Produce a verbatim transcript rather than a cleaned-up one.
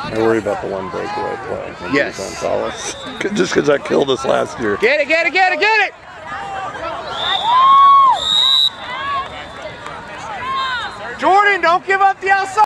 I worry about the one breakaway play. Yes. Gonzalez. Just because that killed us last year. Get it, get it, get it, get it! Jordan, don't give up the outside.